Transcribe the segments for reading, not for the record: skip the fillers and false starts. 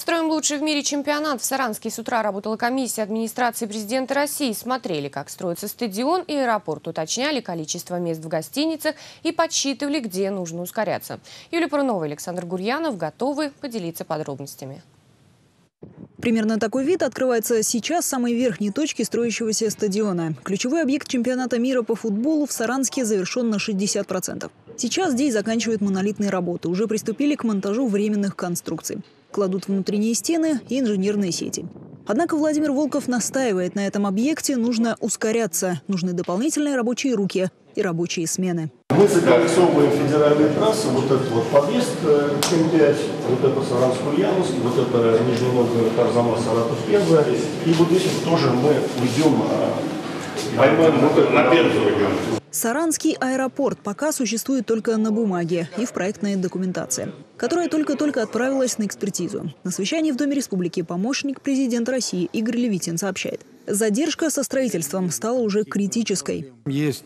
Построим лучший в мире чемпионат. В Саранске с утра работала комиссия администрации президента России. Смотрели, как строится стадион и аэропорт, уточняли количество мест в гостиницах и подсчитывали, где нужно ускоряться. Юлия Парунова и Александр Гурьянов готовы поделиться подробностями. Примерно такой вид открывается сейчас с самой верхней точки строящегося стадиона. Ключевой объект чемпионата мира по футболу в Саранске завершен на 60%. Сейчас здесь заканчивают монолитные работы. Уже приступили к монтажу временных конструкций. Кладут внутренние стены и инженерные сети. Однако Владимир Волков настаивает, на этом объекте нужно ускоряться. Нужны дополнительные рабочие руки и рабочие смены. Мы закольцовываем федеральные трассы, вот этот вот подъезд М5, вот это Саранск-Ульяновск, вот это Нижний Новгород, Арзамас, Саратов, Пенза. И вот здесь вот тоже мы уйдем, поймаем вот это на Пензу. Саранский аэропорт пока существует только на бумаге и в проектной документации, которая только-только отправилась на экспертизу. На совещании в Доме Республики помощник президента России Игорь Левитин сообщает, задержка со строительством стала уже критической. Есть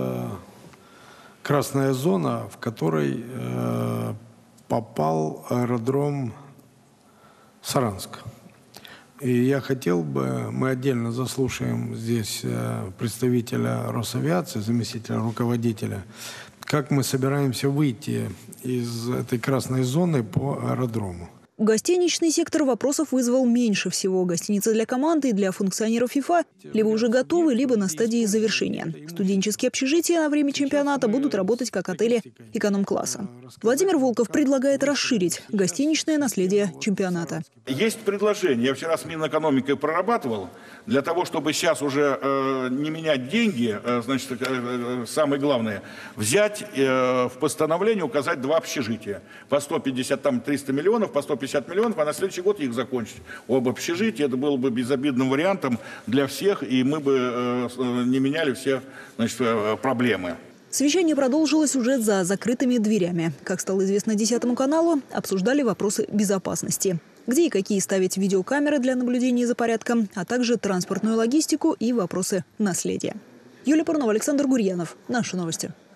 красная зона, в которой попал аэродром Саранск. И я хотел бы, мы отдельно заслушаем здесь представителя Росавиации, заместителя руководителя, как мы собираемся выйти из этой красной зоны по аэродрому. Гостиничный сектор вопросов вызвал меньше всего. Гостиницы для команды и для функционеров ФИФА либо уже готовы, либо на стадии завершения. Студенческие общежития на время чемпионата будут работать как отели эконом-класса. Владимир Волков предлагает расширить гостиничное наследие чемпионата. Есть предложение, я вчера с Минэкономикой прорабатывал, для того, чтобы сейчас уже не менять деньги, значит, самое главное, взять в постановлении, указать 2 общежития. По 150-300 миллионов, по 150 миллионов, а на следующий год их закончить. Оба общежития, это было бы безобидным вариантом для всех, и мы бы не меняли все, значит, проблемы. Совещание продолжилось уже за закрытыми дверями. Как стало известно 10 каналу, обсуждали вопросы безопасности. Где и какие ставить видеокамеры для наблюдения за порядком, а также транспортную логистику и вопросы наследия. Юлия Парунова, Александр Гурьянов. Наши новости.